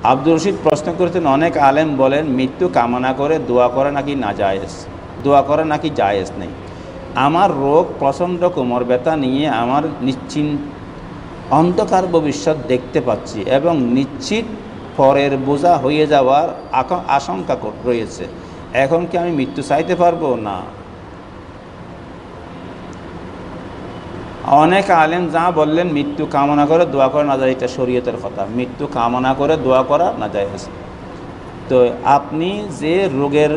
আব্দুর রশিদ প্রশ্ন করেছেন, অনেক আলেম বলেন মৃত্যু কামনা করে দোয়া করা নাকি না জায়েজ, দোয়া করা নাকি জায়েজ নেই। আমার রোগ প্রচণ্ড কোমর ব্যথা নিয়ে আমার অন্ধকার ভবিষ্যৎ দেখতে পাচ্ছি এবং নিশ্চিত পরের বোঝা হয়ে যাওয়ার আশঙ্কা রয়েছে। এখন কি আমি মৃত্যু চাইতে পারবো? না। অনেক আলেম যা বললেন মৃত্যু কামনা করে দোয়া করা না যায়, এটা শরীয়তের কথা। মৃত্যু কামনা করে দোয়া করা না যায়। তো আপনি যে রোগের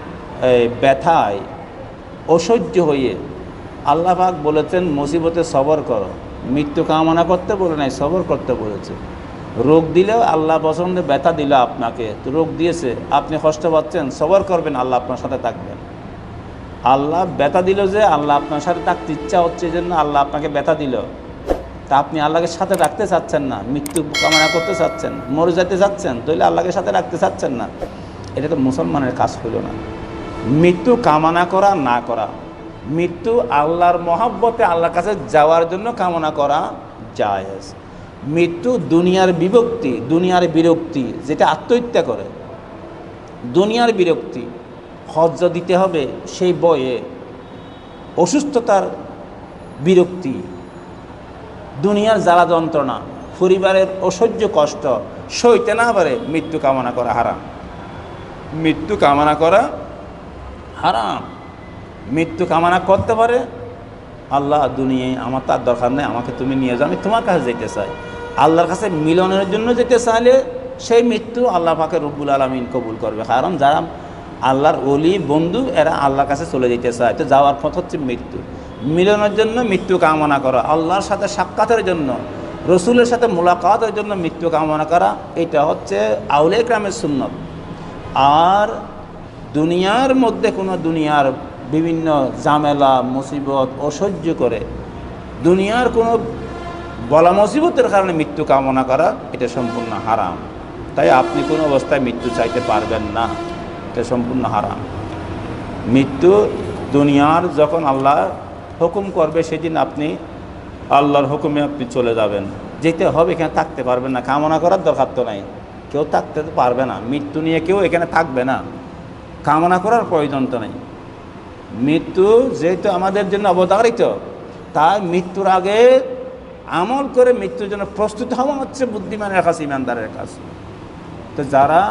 ব্যথায় অসহ্য হয়ে, আল্লাহ পাক বলেছেন মুসিবতে সবর করো, মৃত্যু কামনা করতে বলে নাই, সবর করতে বলেছে। রোগ দিলেও আল্লাহ পছন্দে ব্যথা দিল আপনাকে, তো রোগ দিয়েছে, আপনি কষ্ট পাচ্ছেন, সবর করবেন, আল্লাহ আপনার সাথে থাকবেন। আল্লাহ ব্যথা দিল যে আল্লাহ আপনার সাথে থাকতে ইচ্ছা হচ্ছে, এই জন্য আল্লাহ আপনাকে ব্যথা দিল। তা আপনি আল্লাহকে সাথে রাখতে চাচ্ছেন না, মৃত্যু কামনা করতে চাচ্ছেন, মরে যেতে চাচ্ছেন, তাহলে আল্লাহকে সাথে রাখতে চাচ্ছেন না, এটা তো মুসলমানের কাজ হইল না। মৃত্যু কামনা করা না করা, মৃত্যু আল্লাহর মহব্বতে আল্লাহর কাছে যাওয়ার জন্য কামনা করা জায়েজ। মৃত্যু দুনিয়ার বিভক্তি, দুনিয়ার বিরক্তি, যেটা আত্মহত্যা করে, দুনিয়ার বিরক্তি, হজ্জ দিতে হবে সেই বয়ে, অসুস্থতার বিরক্তি, দুনিয়ার জ্বালা যন্ত্রণা, পরিবারের অসহ্য কষ্ট সইতে না পারে, মৃত্যু কামনা করা হারাম। মৃত্যু কামনা করা হারাম। মৃত্যু কামনা করতে পারে, আল্লাহ দুনিয়ায় আমার তার দরকার নেই, আমাকে তুমি নিয়ে যাও, আমি তোমার কাছে যেতে চাই। আল্লাহর কাছে মিলনের জন্য যেতে চাইলে সেই মৃত্যু আল্লাহ পাকে রব্বুল আলামিন কবুল করবে। কারণ যারা আল্লাহর ওলি বন্ধু, এরা আল্লাহর কাছে চলে যেতে চায়, তো যাওয়ার পথ হচ্ছে মৃত্যু। মিলনের জন্য মৃত্যু কামনা করা, আল্লাহর সাথে সাক্ষাতের জন্য, রসুলের সাথে মোলাকাতের জন্য মৃত্যু কামনা করা, এটা হচ্ছে আউলিয়া কেরামের সুন্নত। আর দুনিয়ার মধ্যে কোনো দুনিয়ার বিভিন্ন ঝামেলা মুসিবত অসহ্য করে, দুনিয়ার কোনো বলা মুসিবতের কারণে মৃত্যু কামনা করা, এটা সম্পূর্ণ হারাম। তাই আপনি কোনো অবস্থায় মৃত্যু চাইতে পারবেন না, এটা সম্পূর্ণ হারাম। মৃত্যু দুনিয়ার যখন আল্লাহ হুকুম করবে, সেদিন আপনি আল্লাহর হুকুমে আপনি চলে যাবেন, যেতে হবে, এখানে থাকতে পারবেন না। কামনা করার দরকার তো নাই, কেউ থাকতে তো পারবে না, মৃত্যু নিয়ে কেউ এখানে থাকবে না, কামনা করার প্রয়োজন তো নেই। মৃত্যু যেহেতু আমাদের জন্য অবধারিত, তাই মৃত্যুর আগে আমল করে মৃত্যুর জন্য প্রস্তুত হওয়া হচ্ছে বুদ্ধিমানের কাজ, ইমানদারের কাজ। তো যারা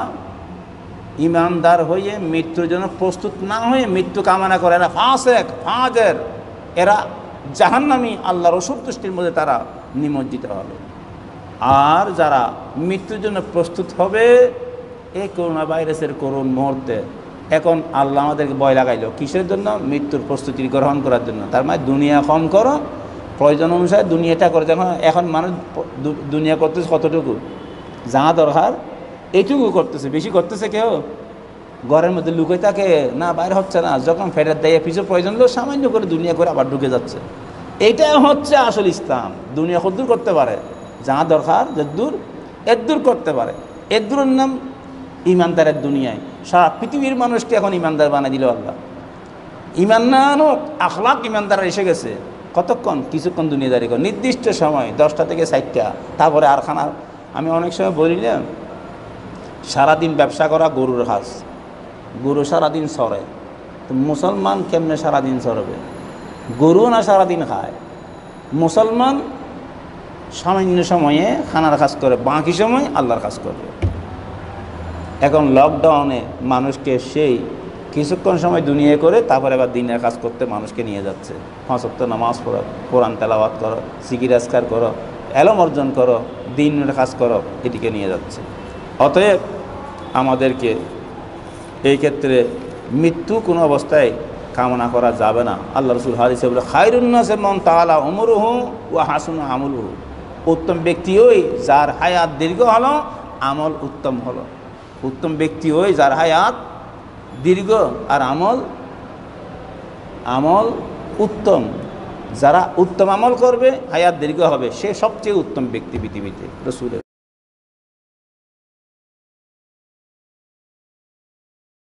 ইমানদার হয়ে মৃত্যুর জন্য প্রস্তুত না হয়ে মৃত্যু কামনা করে, এরা ফাসেক ফাজের, এরা জাহান্নামী, আল্লাহর অসন্তুষ্টির মধ্যে তারা নিমজ্জিত হবে। আর যারা মৃত্যুর জন্য প্রস্তুত হবে, এই করোনা ভাইরাসের করুণ মুহূর্তে, এখন আল্লাহ আমাদেরকে ভয় লাগাইল কিসের জন্য? মৃত্যুর প্রস্তুতি গ্রহণ করার জন্য। তার মানে দুনিয়া কম করো, প্রয়োজন অনুসারে দুনিয়াটা করে। এখন মানুষ দুনিয়া করতেছে কতটুকু, যা দরকার এইটুকু করতেছে, বেশি করতেছে কেউ? ঘরের মধ্যে লুকে থাকে না, বাইরে হচ্ছে না, যখন ফেরত দেয় পিছু প্রয়োজন হলো সামান্য করে দুনিয়া করে আবার ঢুকে যাচ্ছে। এইটাই হচ্ছে আসল ইসলাম। দুনিয়া কদ্দূর করতে পারে, যা দরকার যদ্দূর এদ্দূর করতে পারে, এদ্দূরের নাম ইমানদারের দুনিয়ায়। সারা পৃথিবীর মানুষকে এখন ইমানদার বানিয়ে দিল আল্লাহ। ইমানানো আখলাক ইমানদার এসে গেছে। কতক্ষণ? কিছুক্ষণ দুনিয়াদারি করে, নির্দিষ্ট সময় 10টা থেকে 4টা, তারপরে আর খানা। আমি অনেক সময় বলিলাম, সারাদিন ব্যবসা করা গরুর হাঁস, গরু সারাদিন সরে, তো মুসলমান কেমনে সারাদিন সরবে? গরু না সারাদিন খায়, মুসলমান সামান্য সময়ে খানার কাজ করে, বাকি সময় আল্লাহর কাজ করবে। এখন লকডাউনে মানুষকে সেই কিছুক্ষণ সময় দুনিয়া করে তারপরে আবার দিনের কাজ করতে মানুষকে নিয়ে যাচ্ছে। 5 ওয়াক্ত নামাজ পড়ো, কোরআন তেলাওয়াত করো, জিকির আজকার করো, এলম অর্জন করো, দিনের কাজ করো, এটিকে নিয়ে যাচ্ছে। অতএব আমাদেরকে এই ক্ষেত্রে মৃত্যু কোনো অবস্থায় কামনা করা যাবে না। আল্লাহ রসুল হাদিসে বলে, খায়রুন নাসি মান তাআলা উমরুহু ওয়া হাসুনা আমলুহু। উত্তম ব্যক্তি ওই যার হায়াত দীর্ঘ হলো, আমল উত্তম হলো। উত্তম ব্যক্তি ওই যার হায়াত দীর্ঘ আর আমল উত্তম। যারা উত্তম আমল করবে, হায়াত দীর্ঘ হবে, সে সবচেয়ে উত্তম ব্যক্তি পৃথিবীতে। রসুলের